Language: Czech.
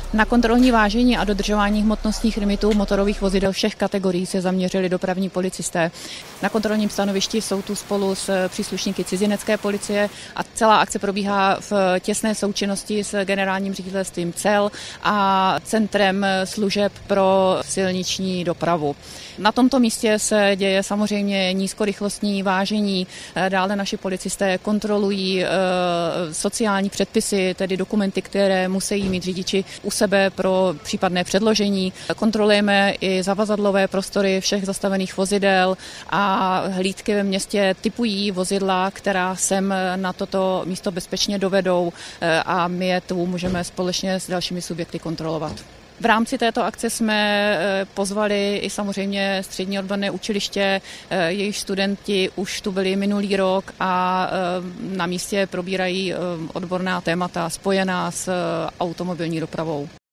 Na kontrolní vážení a dodržování hmotnostních limitů motorových vozidel všech kategorií se zaměřili dopravní policisté. Na kontrolním stanovišti jsou tu spolu s příslušníky cizinecké policie a celá akce probíhá v těsné součinnosti s generálním ředitelstvím cel a centrem služeb pro silniční dopravu. Na tomto místě se děje samozřejmě nízkorychlostní vážení, dále naši policisté kontrolují sociální předpisy, tedy dokumenty, které musí mít řidiči u sebe pro případné předložení. Kontrolujeme i zavazadlové prostory všech zastavených vozidel a hlídky ve městě typují vozidla, která sem na toto místo bezpečně dovedou a my je tu můžeme společně s dalšími subjekty kontrolovat. V rámci této akce jsme pozvali i samozřejmě střední odborné učiliště, jejich studenti už tu byli minulý rok a na místě probírají odborná témata spojená s automobilní dopravou.